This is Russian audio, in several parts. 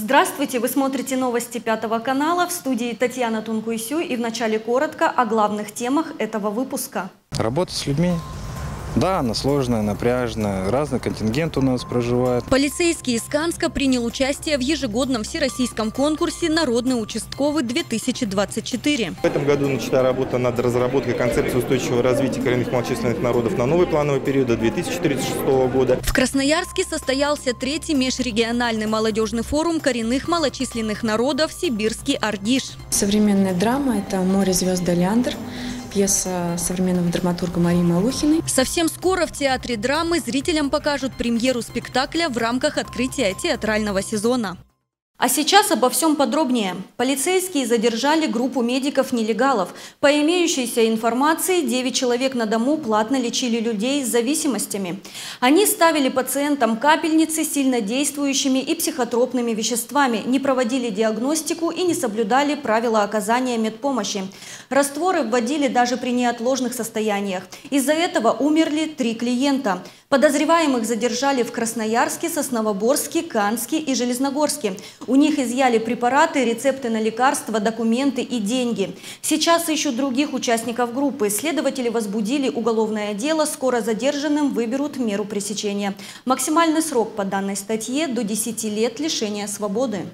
Здравствуйте! Вы смотрите новости Пятого канала. В студии Татьяна Тункуйсю, и вначале коротко о главных темах этого выпуска. Работа с людьми. Да, она сложная, напряжная. Разный контингент у нас проживает. Полицейский из Канска принял участие в ежегодном всероссийском конкурсе «Народный участковый-2024». В этом году начата работа над разработкой концепции устойчивого развития коренных малочисленных народов на новый плановый период до 2036 года. В Красноярске состоялся третий межрегиональный молодежный форум коренных малочисленных народов «Сибирский Аргиш». Современная драма – это «Море звезд Олеандр», пьеса современного драматурга Марии Малухиной. Совсем скоро в театре драмы зрителям покажут премьеру спектакля в рамках открытия театрального сезона. А сейчас обо всем подробнее. Полицейские задержали группу медиков-нелегалов. По имеющейся информации, 9 человек на дому платно лечили людей с зависимостями. Они ставили пациентам капельницы с сильнодействующими и психотропными веществами, не проводили диагностику и не соблюдали правила оказания медпомощи. Растворы вводили даже при неотложных состояниях. Из-за этого умерли 3 клиента. Подозреваемых задержали в Красноярске, Сосновоборске, Канске и Железногорске. У них изъяли препараты, рецепты на лекарства, документы и деньги. Сейчас ищут других участников группы. Следователи возбудили уголовное дело. Скоро задержанным выберут меру пресечения. Максимальный срок по данной статье – до 10 лет лишения свободы.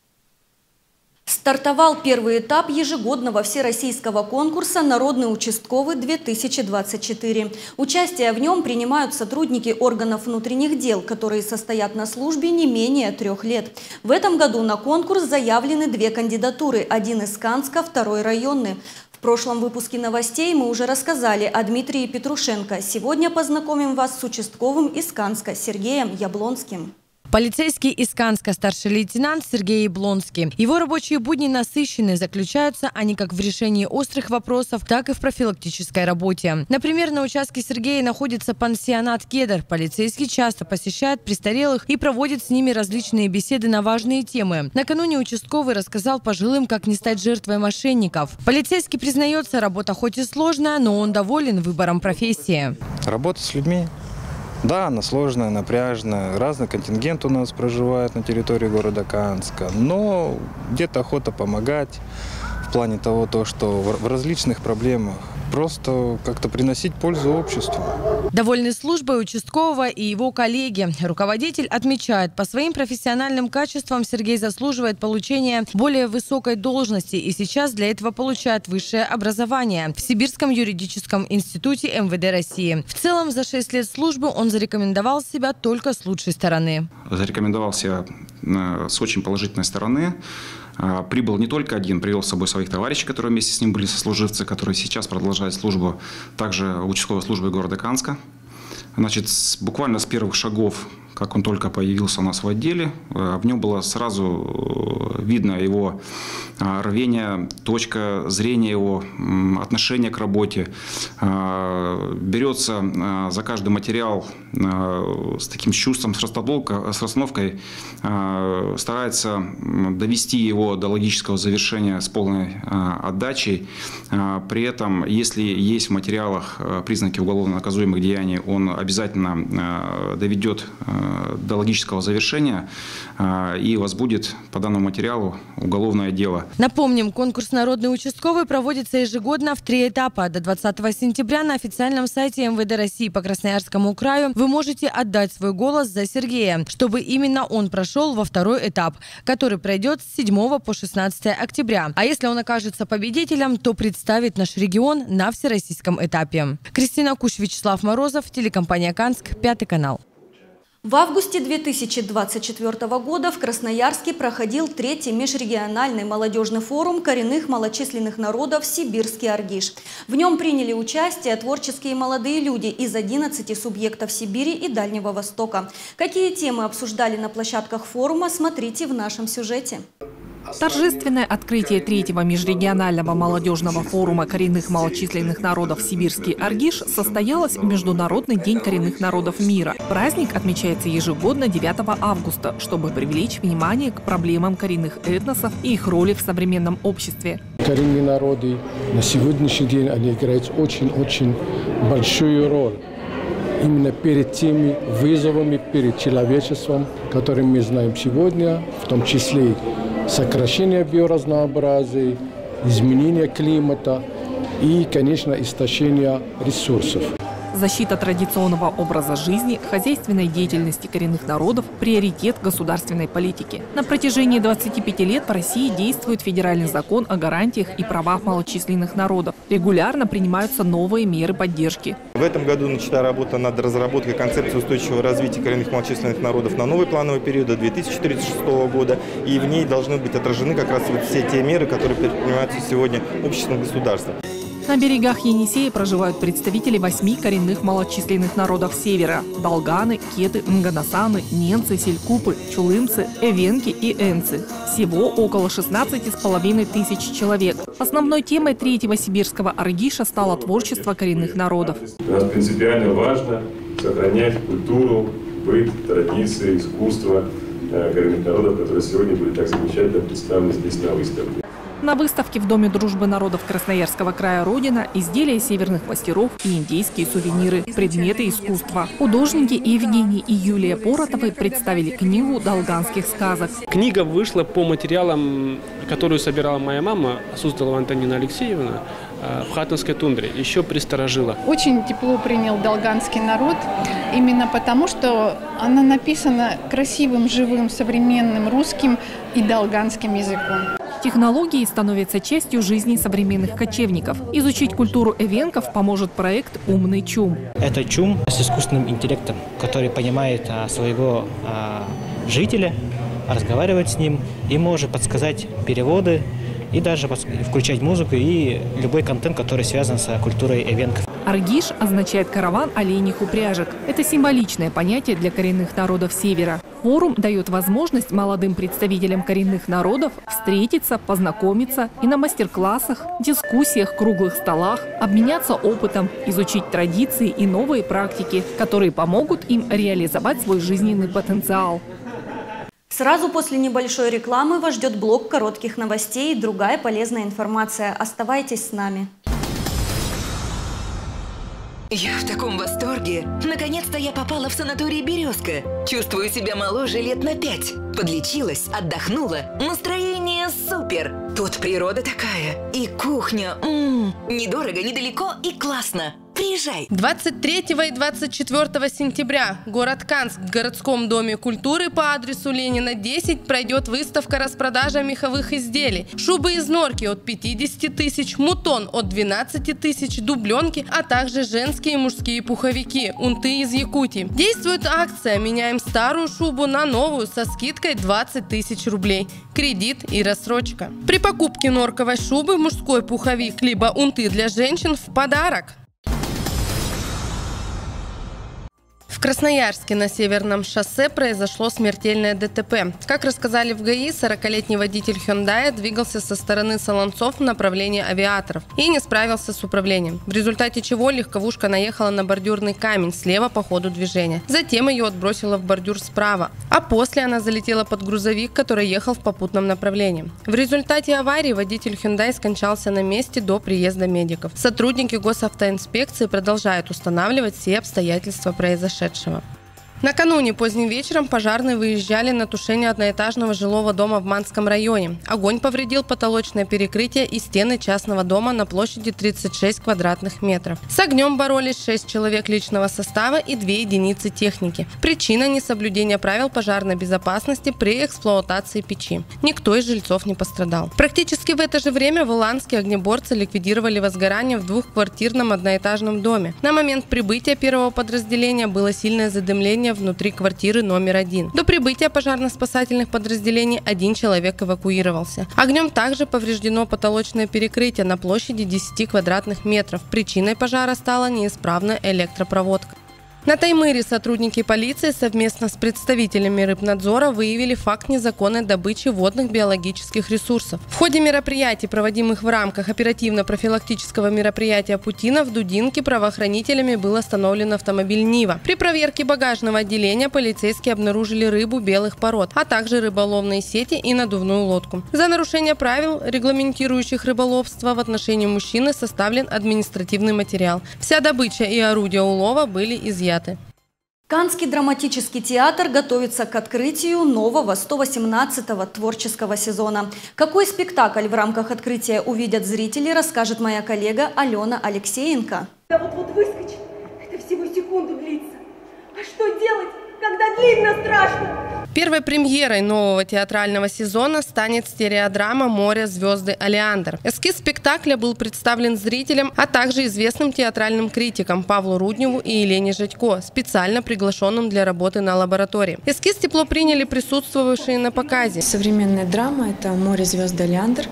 Стартовал первый этап ежегодного всероссийского конкурса «Народный участковый-2024». Участие в нем принимают сотрудники органов внутренних дел, которые состоят на службе не менее 3 лет. В этом году на конкурс заявлены 2 кандидатуры, один из Канска, второй районный. В прошлом выпуске новостей мы уже рассказали о Дмитрии Петрушенко. Сегодня познакомим вас с участковым из Канска Сергеем Яблонским. Полицейский из Канска, старший лейтенант Сергей Яблонский. Его рабочие будни насыщены, заключаются они как в решении острых вопросов, так и в профилактической работе. Например, на участке Сергея находится пансионат «Кедр». Полицейский часто посещает престарелых и проводит с ними различные беседы на важные темы. Накануне участковый рассказал пожилым, как не стать жертвой мошенников. Полицейский признается, работа хоть и сложная, но он доволен выбором профессии. Работа с людьми. Да, она сложная, напряжная. Разный контингент у нас проживает на территории города Канска. Но где-то охота помогать в плане того, что в различных проблемах. Просто как-то приносить пользу обществу. Довольны службой участкового и его коллеги. Руководитель отмечает, по своим профессиональным качествам Сергей заслуживает получения более высокой должности и сейчас для этого получает высшее образование в Сибирском юридическом институте МВД России. В целом за 6 лет службы он зарекомендовал себя только с лучшей стороны. Зарекомендовал себя с очень положительной стороны. Прибыл не только один, привел с собой своих товарищей, которые вместе с ним были сослуживцы, которые сейчас продолжают службу также участковой службы города Канска. Значит, буквально с первых шагов, как он только появился у нас в отделе, в нем было сразу видно его рвение, точка зрения его, отношение к работе. Берется за каждый материал с таким чувством, с расстановкой, старается довести его до логического завершения с полной отдачей. При этом, если есть в материалах признаки уголовно наказуемых деяний, он обязательно доведет до логического завершения и возбудит по данному материалу уголовное дело. Напомним, конкурс «Народный участковый» проводится ежегодно в 3 этапа. До 20 сентября на официальном сайте МВД России по Красноярскому краю вы можете отдать свой голос за Сергея, чтобы именно он прошел во 2-й этап, который пройдет с 7 по 16 октября. А если он окажется победителем, то представит наш регион на всероссийском этапе. Кристина Куш, Вячеслав Морозов, телекомпания «Канск», 5 канал. В августе 2024 года в Красноярске проходил 3-й межрегиональный молодежный форум коренных малочисленных народов «Сибирский Аргиш». В нем приняли участие творческие молодые люди из 11 субъектов Сибири и Дальнего Востока. Какие темы обсуждали на площадках форума, смотрите в нашем сюжете. Торжественное открытие 3-го межрегионального молодежного форума коренных малочисленных народов «Сибирский Аргиш» состоялось в Международный день коренных народов мира. Праздник отмечается ежегодно 9 августа, чтобы привлечь внимание к проблемам коренных этносов и их роли в современном обществе. Коренные народы на сегодняшний день они играют очень-очень большую роль. именно перед теми вызовами, перед человечеством, которые мы знаем сегодня, в том числе сокращение биоразнообразия, изменение климата и, конечно, истощение ресурсов. Защита традиционного образа жизни, хозяйственной деятельности коренных народов – приоритет государственной политики. На протяжении 25 лет в России действует федеральный закон о гарантиях и правах малочисленных народов. Регулярно принимаются новые меры поддержки. В этом году начата работа над разработкой концепции устойчивого развития коренных малочисленных народов на новый плановый период до 2036 года. И в ней должны быть отражены как раз вот все те меры, которые предпринимаются сегодня обществом государства. На берегах Енисея проживают представители 8 коренных малочисленных народов Севера – долганы, кеты, нганасаны, ненцы, селькупы, чулымцы, эвенки и энцы. Всего около 16,5 тысяч человек. Основной темой 3-го сибирского аргиша стало творчество коренных народов. Для нас принципиально важно сохранять культуру, быт, традиции, искусство коренных народов, которые сегодня были так замечательно представлены здесь на выставке. На выставке в Доме дружбы народов Красноярского края «Родина» изделия северных мастеров и индейские сувениры, предметы искусства. Художники Евгений и Юлия Поротовы представили книгу долганских сказок. Книга вышла по материалам, которую собирала моя мама, Суздалова Антонина Алексеевна, в Хатинской тундре, еще при старожилах. Очень тепло принял долганский народ, именно потому, что она написана красивым, живым, современным русским и долганским языком. Технологии становятся частью жизни современных кочевников. Изучить культуру эвенков поможет проект «Умный чум». Это чум с искусственным интеллектом, который понимает своего жителя, разговаривает с ним и может подсказать переводы, и даже включать музыку и любой контент, который связан с культурой эвенков. Аргиш означает караван оленьих упряжек. Это символичное понятие для коренных народов Севера. Форум дает возможность молодым представителям коренных народов встретиться, познакомиться и на мастер-классах, дискуссиях, круглых столах, обменяться опытом, изучить традиции и новые практики, которые помогут им реализовать свой жизненный потенциал. Сразу после небольшой рекламы вас ждет блок коротких новостей и другая полезная информация. Оставайтесь с нами. Я в таком восторге. Наконец-то я попала в санаторий «Березка». Чувствую себя моложе лет на 5. Подлечилась, отдохнула. Настроение супер. Тут природа такая. И кухня. Недорого, недалеко и классно. Приезжай! 23 и 24 сентября город Канск в городском доме культуры по адресу Ленина 10 пройдет выставка-распродажа меховых изделий. Шубы из норки от 50 тысяч, мутон от 12 тысяч, дубленки, а также женские и мужские пуховики, унты из Якутии. Действует акция «Меняем старую шубу на новую» со скидкой 20 тысяч рублей. Кредит и рассрочка. При покупке норковой шубы мужской пуховик либо унты для женщин в подарок. В Красноярске на Северном шоссе произошло смертельное ДТП. Как рассказали в ГАИ, 40-летний водитель Hyundai двигался со стороны Солонцов в направлении Авиаторов и не справился с управлением, в результате чего легковушка наехала на бордюрный камень слева по ходу движения. Затем ее отбросило в бордюр справа, а после она залетела под грузовик, который ехал в попутном направлении. В результате аварии водитель Hyundai скончался на месте до приезда медиков. Сотрудники госавтоинспекции продолжают устанавливать все обстоятельства произошедшего. Накануне поздним вечером пожарные выезжали на тушение одноэтажного жилого дома в Манском районе. Огонь повредил потолочное перекрытие и стены частного дома на площади 36 квадратных метров. С огнем боролись 6 человек личного состава и 2 единицы техники. Причина – несоблюдения правил пожарной безопасности при эксплуатации печи. Никто из жильцов не пострадал. Практически в это же время в Иланске огнеборцы ликвидировали возгорание в двухквартирном одноэтажном доме. На момент прибытия первого подразделения было сильное задымление внутри квартиры номер 1. До прибытия пожарно-спасательных подразделений 1 человек эвакуировался. Огнем также повреждено потолочное перекрытие на площади 10 квадратных метров. Причиной пожара стала неисправная электропроводка. На Таймыре сотрудники полиции совместно с представителями Рыбнадзора выявили факт незаконной добычи водных биологических ресурсов. В ходе мероприятий, проводимых в рамках оперативно-профилактического мероприятия «Путина», в Дудинке правоохранителями был остановлен автомобиль «Нива». При проверке багажного отделения полицейские обнаружили рыбу белых пород, а также рыболовные сети и надувную лодку. За нарушение правил, регламентирующих рыболовство, в отношении мужчины составлен административный материал. Вся добыча и орудия улова были изъяты. изъяты. Каннский драматический театр готовится к открытию нового 118-го творческого сезона. Какой спектакль в рамках открытия увидят зрители, расскажет моя коллега Алена Алексеенко. Да вот выскочит, это всего секунду длится. А что делать, когда длинно страшно? Первой премьерой нового театрального сезона станет стереодрама «Море, звезды, Олеандр». Эскиз спектакля был представлен зрителям, а также известным театральным критикам Павлу Рудневу и Елене Жадько, специально приглашенным для работы на лаборатории. Эскиз тепло приняли присутствовавшие на показе. Современная драма – это «Море, звезды, Олеандр»,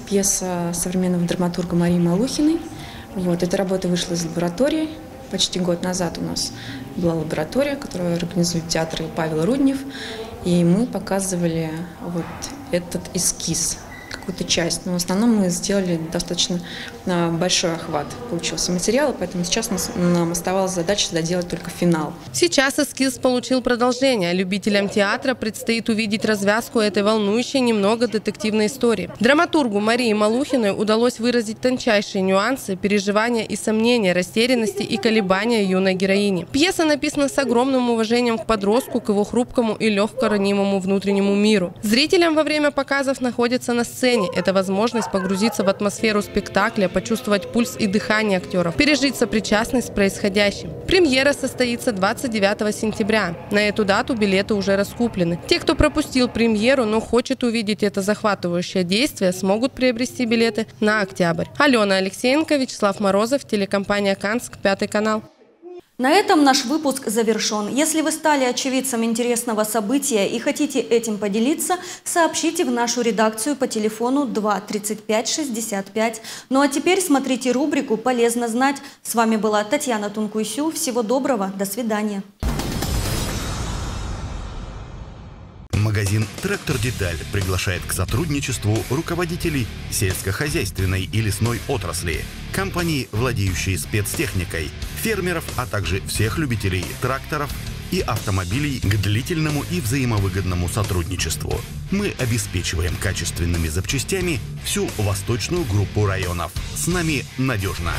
пьеса современного драматурга Марии Малухиной. Эта работа вышла из лаборатории. Почти год назад у нас была лаборатория, которую организует театр Павел Руднев. И мы показывали этот эскиз, какую-то часть. Но в основном мы сделали достаточно большой охват. Получился материал, поэтому сейчас нам оставалась задача доделать только финал. Сейчас эскиз получил продолжение. Любителям театра предстоит увидеть развязку этой волнующей немного детективной истории. Драматургу Марии Малухиной удалось выразить тончайшие нюансы, переживания и сомнения, растерянности и колебания юной героини. Пьеса написана с огромным уважением к подростку, к его хрупкому и легко ранимому внутреннему миру. Зрителям во время показов находятся на сцене. Это возможность погрузиться в атмосферу спектакля, почувствовать пульс и дыхание актеров, пережить сопричастность с происходящим. Премьера состоится 29 сентября. На эту дату билеты уже раскуплены. Те, кто пропустил премьеру, но хочет увидеть это захватывающее действие, смогут приобрести билеты на октябрь. Алена Алексеенко, Вячеслав Морозов, телекомпания «Канск», 5 канал. На этом наш выпуск завершен. Если вы стали очевидцем интересного события и хотите этим поделиться, сообщите в нашу редакцию по телефону 2 35 65. Ну а теперь смотрите рубрику «Полезно знать». С вами была Татьяна Тункуйсю. Всего доброго. До свидания. Магазин «Трактор Деталь» приглашает к сотрудничеству руководителей сельскохозяйственной и лесной отрасли, компаний, владеющие спецтехникой, фермеров, а также всех любителей тракторов и автомобилей к длительному и взаимовыгодному сотрудничеству. Мы обеспечиваем качественными запчастями всю восточную группу районов. С нами надежно.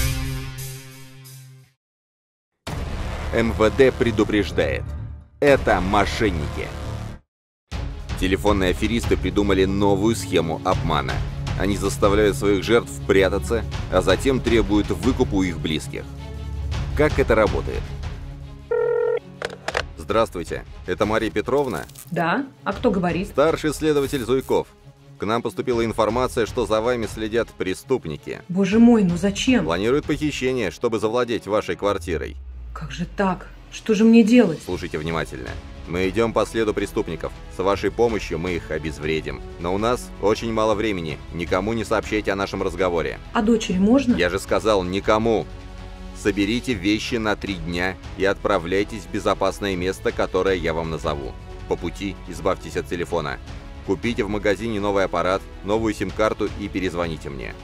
МВД предупреждает. Это мошенники. Телефонные аферисты придумали новую схему обмана. Они заставляют своих жертв прятаться, а затем требуют выкуп у их близких. Как это работает? Здравствуйте, это Мария Петровна? Да, а кто говорит? Старший следователь Зуйков. К нам поступила информация, что за вами следят преступники. Боже мой, ну зачем? Планируют похищение, чтобы завладеть вашей квартирой. Как же так? Что же мне делать? Слушайте внимательно. Мы идем по следу преступников. С вашей помощью мы их обезвредим. Но у нас очень мало времени. Никому не сообщайте о нашем разговоре. А дочери можно? Я же сказал, никому. Соберите вещи на 3 дня и отправляйтесь в безопасное место, которое я вам назову. По пути избавьтесь от телефона. Купите в магазине новый аппарат, новую сим-карту и перезвоните мне.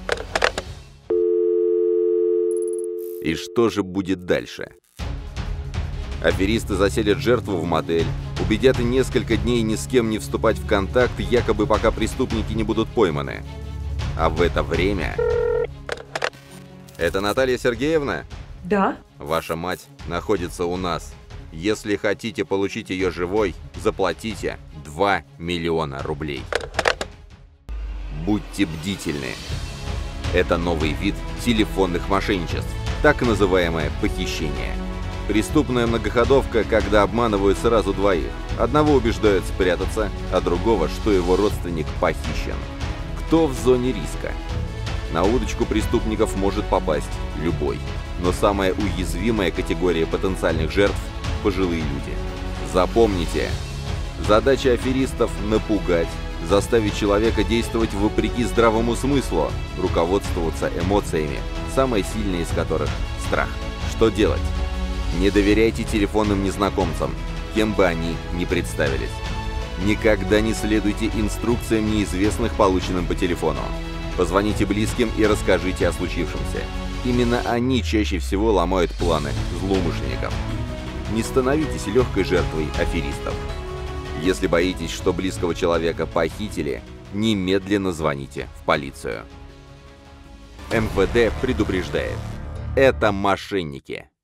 И что же будет дальше? Аферисты заселят жертву в мотель, убедят несколько дней ни с кем не вступать в контакт, якобы пока преступники не будут пойманы. А в это время... Это Наталья Сергеевна? Да. Ваша мать находится у нас. Если хотите получить ее живой, заплатите 2 миллиона рублей. Будьте бдительны. Это новый вид телефонных мошенничеств, так называемое похищение. Преступная многоходовка, когда обманывают сразу двоих. Одного убеждают спрятаться, а другого, что его родственник похищен. Кто в зоне риска? На удочку преступников может попасть любой. Но самая уязвимая категория потенциальных жертв – пожилые люди. Запомните, задача аферистов – напугать, заставить человека действовать вопреки здравому смыслу, руководствоваться эмоциями, самое сильное из которых – страх. Что делать? Не доверяйте телефонным незнакомцам, кем бы они ни представились. Никогда не следуйте инструкциям неизвестных, полученным по телефону. Позвоните близким и расскажите о случившемся. Именно они чаще всего ломают планы злоумышленников. Не становитесь легкой жертвой аферистов. Если боитесь, что близкого человека похитили, немедленно звоните в полицию. МВД предупреждает. Это мошенники.